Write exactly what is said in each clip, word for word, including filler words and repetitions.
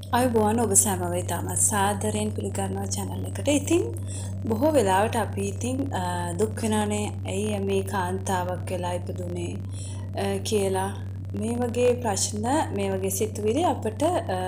අයුබෝවන් ඔබ සැමව ඉතාමත් සාදරයෙන් පිළිගන්නවා channel එකට. ඉතින් බොහෝ වෙලාවට අපි ඉතින් දුක් වෙනානේ ඇයි මේ කාන්තාවක් වෙලා ඉපදුනේ කියලා මේ වගේ ප්‍රශ්න මේ වගේ සිතුවිලි අපිට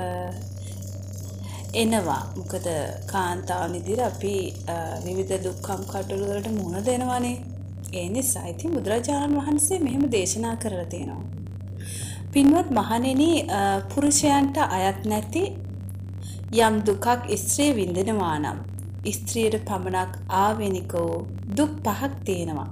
එනවා. මොකද කාන්තාවන් විදිහට අපි විවිධ දුක්ඛම් කටළු වලට මුහුණ දෙනවානේ. ඒ නිසා ඉතින් බුදුරජාණන් වහන්සේ මෙහෙම දේශනා කරලා තියෙනවා. පින්වත් මහණෙනි, පුරුෂයන්ට අයත් නැති යම් දුකක් ස්ත්‍රිය විඳිනවා නම් ස්ත්‍රියට පමණක් ආවේනික වූ දුක් පහක් තියෙනවා.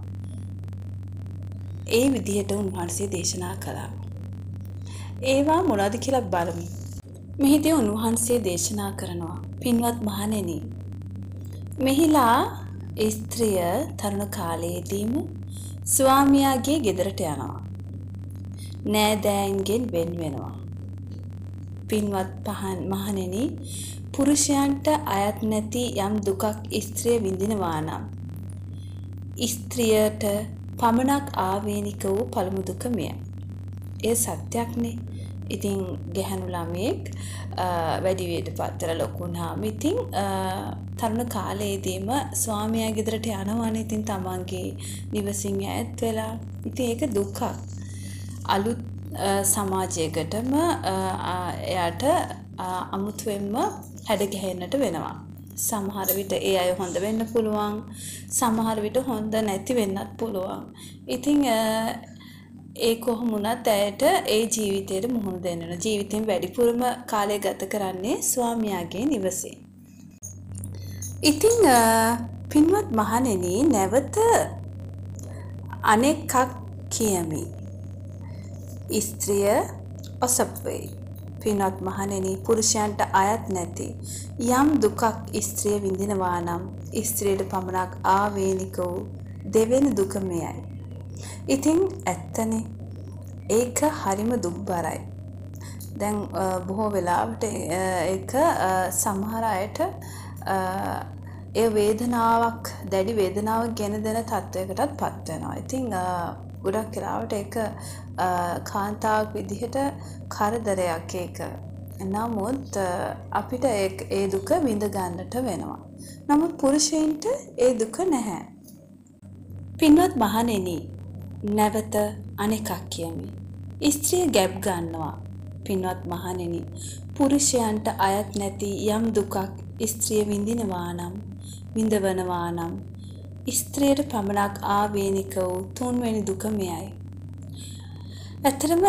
ඒ විදිහට උන්වහන්සේ දේශනා කළා. ඒවා මොනවද කියලා බලමු. මෙහිදී උන්වහන්සේ දේශනා කරනවා, පින්වත් මහණෙනි, මෙහිලා ස්ත්‍රිය තරුණ කාලයේදීම ස්වාමියාගේ ගෙදරට යනවා. නෑදෑයන්ගෙන් වෙන් වෙනවා. පින්වත් පහන් මහණෙනි, පුරුෂයන්ට අයත් නැති යම් දුකක් ස්ත්‍රිය විඳිනවා නම් ස්ත්‍රියට පමණක් ආවේනික වූ පළමු දුක මෙයයි. ඒ සත්‍යක්නේ. ඉතින් ගැහැණු ළමයෙක් වැඩි වියට පත්තර ලොකු වුණාම ඉතින් තරුණ කාලයේදීම ස්වාමියා ගෙදරට යනවානේ. ඉතින් තමන්ගේ නිවසින් ඈත් වෙලා. ඉතින් ඒක දුකක්. අලුත් සමාජයකටම එයාට අමුතුවෙන්ම හැඩ ගැහෙන්නට වෙනවා. සමහර විට ඒ අය හොඳ වෙන්න පුළුවන්, සමහර විට හොඳ නැති වෙන්නත් පුළුවන්. ඉතින් ඒ කොහොම වුණත් ඇයට ඒ ජීවිතයට මුහුණ දෙන්න ඕන. ජීවිතෙන් වැඩිපුරම කාලය ගත කරන්නේ ස්වාමියාගේ නිවසේ. ඉතින් පින්වත් මහණෙනි, නැවත අනෙකක් කියමි. ස්ත්‍රිය ඔසප් වෙයි. පින්වත් මහණෙනි, පුරුෂයන්ට අයත් නැති යම් දුකක් ස්ත්‍රිය විඳිනවා නම් ස්ත්‍රියට පමණක් ආවේනික වූ දෙවෙනි දුක මෙයයි. ඉතින් ඇත්තනේ ඒක හරිම දුක්බරයි. දැන් බොහෝ වෙලාවට ඒක සමහර අයට ඒ වේදනාවක්, දැඩි වේදනාවක් ගෙන දෙන තත්වයකටත් පත් වෙනවා. ඉතින් ගොඩක් වෙලාවට ඒක කාන්තාවක් විදිහට කරදරයක් ඒක. නමුත් අපිට ඒ දුක විඳ ගන්නට වෙනවා. නමුත් පුරුෂයින්ට ඒ දුක නැහැ. පින්වත් මහණෙනි, නැවත අනෙකක් කියමි. ස්ත්‍රිය ගැබ් ගන්නවා. පින්වත් මහණෙනි, පුරුෂයන්ට අයත් නැති යම් දුකක් ස්ත්‍රිය විඳිනවා නම්, විඳවනවා නම් ස්ත්‍රියට පමණක් ආවේනික වූ තුන්වෙනි දුක මෙයයි. ඇත්තටම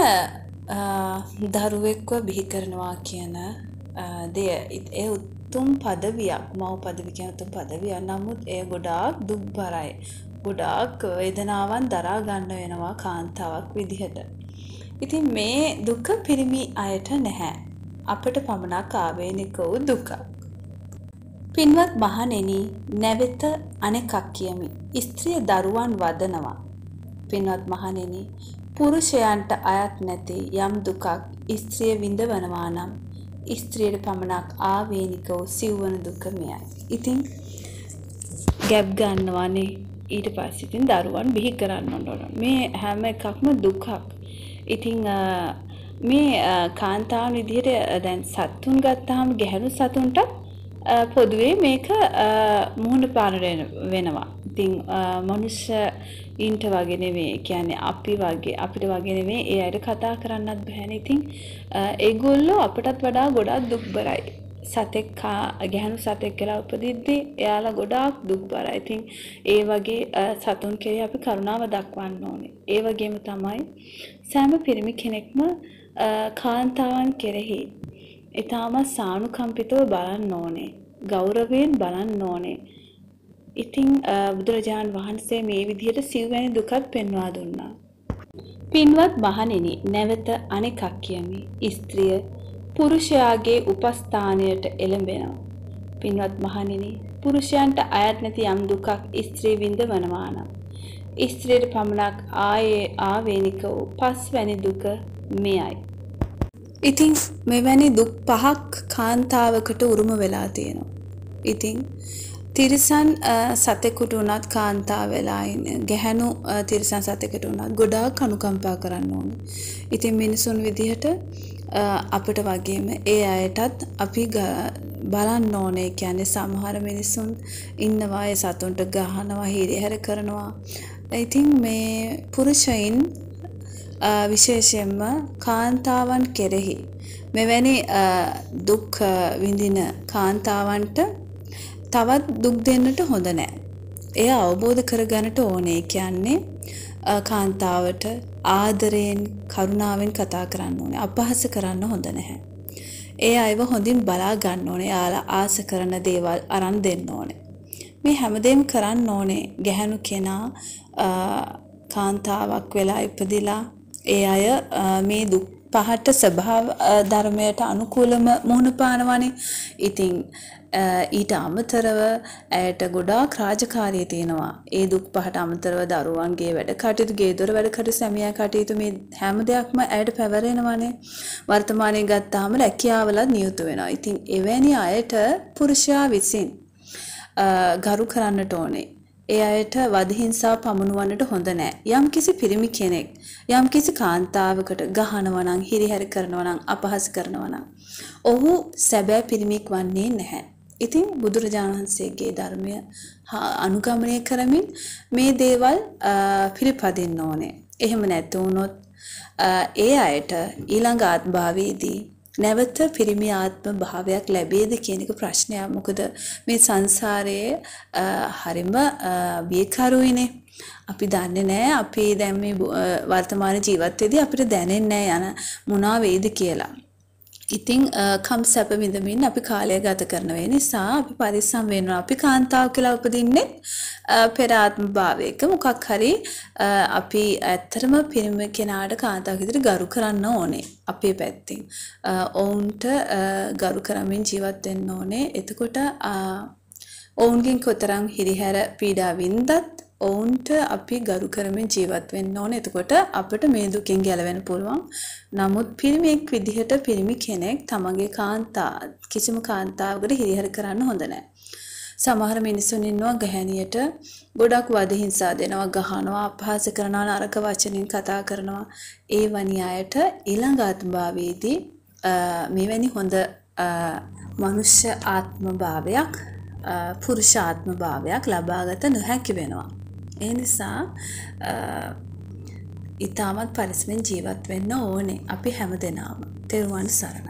දරුවෙක්ව බිහි කරනවා කියන දෙය ඒ උතුම් පදවියක්, මව් පදවිය කියන උතුම් පදවියක්. නමුත් එය ගොඩාක් දුක්බරයි. ගොඩාක් වේදනාවන් දරා ගන්න වෙනවා කාන්තාවක් විදිහට. ඉතින් මේ දුක පිරිමි අයට නැහැ. අපට පමණක් ආවේනික වූ දුකක්. පින්වත් මහණෙනි, නැවත අනෙකක් කියමි. ස්ත්‍රිය දරුවන් වදනවා. පින්වත් මහණෙනි, පුරුෂයන්ට අයත් නැති යම් දුකක් ස්ත්‍රිය විඳවනවා නම් ස්ත්‍රියට පමණක් ආවේනික වූ සිව්වන දුක මෙයයි. ඉතින් ගැබ් ගන්නවානේ. ඊට පස්සේ ඉතින් දරුවන් බිහි කරන්න ඕන. මේ හැම එකක්ම දුකක්. ඉතින් මේ කාන්තාවන් විදිහට දැන් සතුන් ගත්තාම ගැහැණු සතුන්ට පොදුවේ මේක මුහුණ පාන වෙනවා. ඉතින් මනුෂ්‍යයින්ට වගේ නෙවෙයි. කියන්නේ අපි වගේ අපිට වගේ නෙවෙයි. ඒ අයට කතා කරන්නත් බෑනේ. ඉතින් ඒගොල්ලෝ අපටත් වඩා ගොඩාක් දුක්බරයි. සතෙක් ගැහැණු සතෙක් කියලා උපදිද්දී එයාලා ගොඩාක් දුක්බරයි. ඉතින් ඒ වගේ සතුන් කෙරෙහි අපි කරුණාව දක්වන්න ඕනේ. ඒ වගේම තමයි සෑම පිරිමි කෙනෙක්ම කාන්තාවන් කෙරෙහි ඊටම සානුකම්පිතව බලන්න ඕනේ. ගෞරවයෙන් බලන්න ඕනේ. ඉතින් බුදුරජාණන් වහන්සේ මේ විදිහට සිව්වැනි දුකත් පෙන්වා දුන්නා. පින්වත් මහණෙනි, නැවත අනෙකක් කියමි. ස්ත්‍රිය පුරුෂයාගේ උපස්ථානයට එළඹෙනවා. පින්වත් මහණෙනි, පුරුෂයන්ට අයත් නැති යම් දුකක් ස්ත්‍රී විඳවනවා නම් ස්ත්‍රියට පමණක් ආයේ ආවේනික වූ පස්වැනි දුක මෙයයි. ඉතින් මෙවැනි දුක් පහක් කාන්තාවකට උරුම වෙලා තියෙනවා. ඉතින් තිරිසන් සතෙකුට උනත් කාන්තාව වෙලා ඉන්නේ. ගැහැණු තිරිසන් සතෙකුට උනත් ගොඩාක් අනුකම්පා කරන්න ඕනේ. ඉතින් මිනිසුන් විදිහට අපිට වගේම ඒ අයටත් අපි බලන්න ඕනේ. කියන්නේ සමහර මිනිස්සුන් ඉන්නවා ඒ සතුන්ට ගහනවා, හිරිහැර කරනවා. ඉතින් මේ පුරුෂයින් විශේෂයෙන්ම කාන්තාවන් කෙරෙහි මෙවැනි දුක් විඳින කාන්තාවන්ට තවත් දුක් දෙන්නට හොඳ නැහැ. එය අවබෝධ කරගන්නට ඕනේ. කියන්නේ කාන්තාවට ආදරයෙන් කරුණාවෙන් කතා කරන්න ඕනේ. අපහාස කරන්න හොඳ නැහැ. ඒ අයව හොඳින් බලා ගන්න ඕනේ. යාලා ආස කරන දේවල් අරන් දෙන්න ඕනේ. මේ හැමදේම කරන්න ඕනේ. ගැහැණු කෙනා කාන්තාවක් වෙලා ඉපදිලා ඒ අය මේ දුක් පහට ස්වභාව ධර්මයට අනුකූලව මුහුණ පානවනේ. ඉතින් ඊට අමතරව ඇයට ගොඩාක් රාජකාරිය තියෙනවා. ඒ දුක් පහට අමතරව දරුවන්ගේ වැඩ කටයුතු, ගේ දොර වැඩ කටයුතු, සැමියා කටයුතු, මේ හැම දෙයක්ම ඇයට පැවරෙනවානේ. වර්තමානයේ ගත්තාම රැකියාවලත් නියුතු වෙනවා. ඉතින් එවැනි අයට පුරුෂයා විසින් ගරු කරන්නට ඕනේ. ඒ අයට වද හිංසා පමුණුවන්නට හොඳ නැහැ. යම් කිසි පිරිමි කෙනෙක් යම් කිසි කාන්තාවකට ගහනවා නම්, හිරිහැර කරනවා නම්, අපහාස කරනවා නම් ඔහු සැබෑ පිරිමික් වන්නේ නැහැ. ඉතින් බුදුරජාණන් වහන්සේගේ ධර්මය අනුගමනය කරමින් මේ දේවල් පිළිපදින්න ඕනේ. එහෙම නැතු වුණොත් ඒ අයට ඊළඟ ආත්මභාවයේදී නැවත පිරිමි ආත්ම භාවයක් ලැබේද කියන එක ප්‍රශ්නයක්. මොකද මේ සංසාරයේ හරිම බියකරුයිනේ. අපි දන්නේ නැහැ අපි දැන් මේ වර්තමාන ජීවිතයේදී අපිට දැනෙන්නේ නැහැ යන මොනවා වේද කියලා. ඉතින් කම් සැප විඳමින් අපි කාලය ගත කරන වේ නිසා අපි පරිස්සම් වෙනවා. අපි කාන්තාව කියලා උපදින්නේ පෙර ආත්ම භාවයක මොකක් හරි අපි ඇත්තටම පිරිමි කෙනාට කාන්තාවක් විදිහට ගරු කරන්න ඕනේ. අපේ පැත්තෙන් ඔවුන්ට ගරු කරමින් ජීවත් වෙන්න ඕනේ. එතකොට ඔවුන්ගෙන් කොතරම් හිරිහැර පීඩා වින්දත් ඔවුන්ට අපි ගරු කරමින් ජීවත් වෙන්න ඕනේ. එතකොට අපිට මේ දුකෙන් ගැලවෙන්න පුළුවන්. නමුත් පිරිමියෙක් විදිහට පිරිමි කෙනෙක් තමගේ කාන්තා කිසිම කාන්තාවකට හිරිහැර කරන්න හොඳ නැහැ. සමහර මිනිස්සුන් ඉන්නවා ගැහැණියට ගොඩක් වද හිංසා දෙනවා, ගහනවා, අපහාස කරනවා, නරක වචනින් කතා කරනවා. ඒ වනි අයට ඊළඟ ආත්මභාවයේදී මෙවැනි හොඳ මනුෂ්‍ය ආත්ම භාවයක්, පුරුෂ ආත්ම භාවයක් ලබාගත නොහැකි වෙනවා. ඒ නිසා ඊටමත් පරිස්සමෙන් ජීවත් වෙන්න ඕනේ අපි හැමදෙනාම. තෙරුවන් සරණයි.